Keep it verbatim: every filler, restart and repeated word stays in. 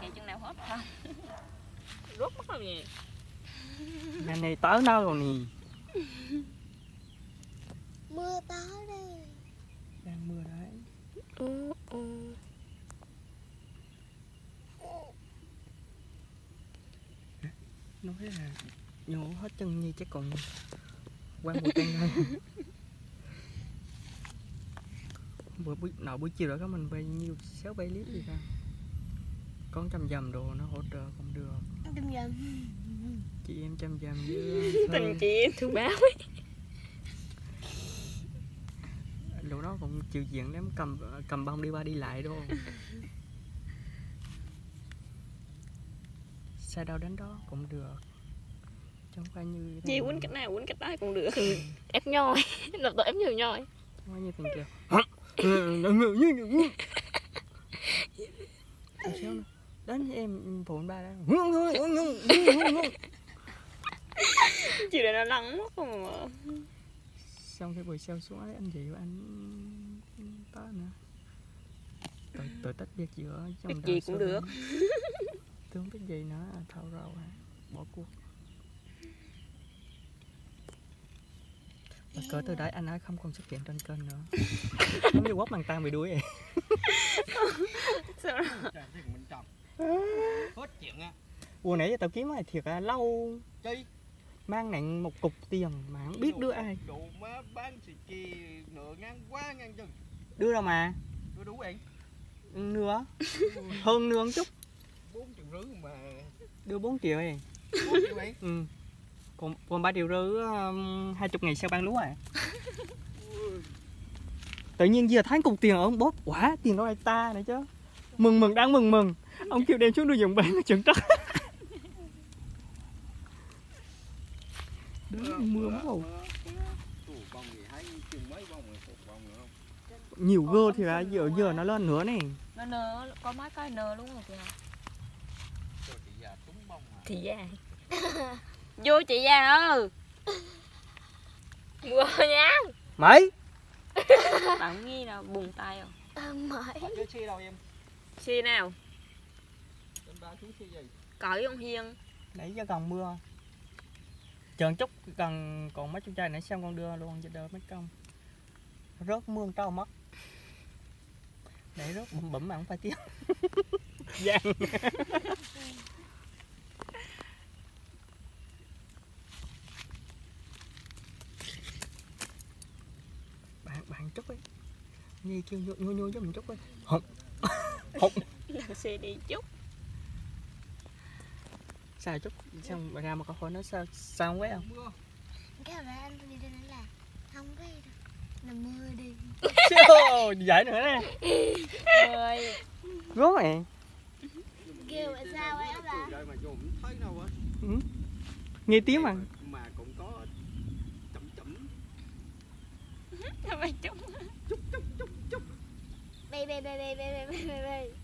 kìa chừng nào hết không. Rốt mất rồi nè. Ngày này tới đâu rồi nè. Mưa tới đây. Đang mưa đấy. Ừ, ừ. Nói là nhổ hết chân như chắc còn qua một chân thôi. Bữa buổi nọ buổi chiều đó có mình bay nhiêu sáu bảy lít gì ta. Con chăm dầm đồ nó hỗ trợ cũng được. Chăm dầm. Chị em chăm dầm với Tình chị em thương báo ấy. Lúc đó cũng chịu diện lắm, cầm cầm bông đi qua đi lại đâu. Xa đâu đến đó cũng được. Chẳng phải như Gì quýnh cách nào quýnh cách đó cũng được. Ừ. Ép nhoi. Lập tội ép nhiều nhoi. Nói như thằng kia. Đến em phụ anh ba đó. Chiều này nó lắng mất không mà. Xong cái buổi sau xuống ấy, anh chị và anh tới nữa. Tội, tội tách biệt giữa Biết gì cũng được. Tôi không biết gì nữa, thâu rau hả? Bỏ cuộc. Và cỡ từ đấy anh ấy không còn xuất hiện trên kênh nữa. Giống như quất bằng tan bị đuối vậy. Sao đó? Hết chuyện á. Ủa nãy giờ tao kiếm này thiệt là lâu. Chi? Mang nặng một cục tiền mà không biết đưa ai. Đồ má bán xì chi nửa ngàn quá ngàn chừng. Đưa đâu mà. Đưa đủ vậy? Nữa. Hơn nữa một chút. Bốn triệu rưỡi mà. Đưa bốn triệu này. Bốn triệu vậy? Ừ. Còn, còn ba triệu rưỡi um, hai chục ngày sau bán lúa à. Tự nhiên giờ thấy cục tiền ở ông bóp. Quả tiền đó là ta nữa chứ. Mừng mừng đang mừng mừng. Ông kêu đem xuống đưa dùng bán nó chuẩn trắc. Đó, mưa mất rồi. Nhiều gơ thì là giờ giờ nó lên nữa này. Nó nơ, có mấy cái nơ luôn rồi kìa. Thì già. Vô chị già ơi. Mưa nha. Mấy? Bạn nghi nào buồn tay không? À, mãi. Cái xe đâu em? Xe nào? Em ba chú xe gì? Cởi ông Hiên. Nãy giờ còn mưa. Chờ chút cần còn mấy chục chai nãy xong con đưa luôn cho đỡ mấy công. Rớt mưa trâu mất. Để rớt bụm bụm mà không phải tiếng. Giang. bạn bạn chút ấy. Nhi kêu nhô nhô nhô giúp mình chút ấy. Hụt. Hụt. Làm xe đi chút. Sao chút xong ra mà con hỏi nó sao sao quá không? Cái hồi anh đi đây là không cái đâu. Là mưa đi. Chiều, giải nữa nè. Ơi. Rốt mày. Kêu tại sao ấy bà? Trời mà vô không thấy đâu á. Ừ. Nghe tiếng mà. Mà cũng có chậm chậm. Sao mày chút? Chút chút chút chút. Bê bê bê bê bê bê bê bê.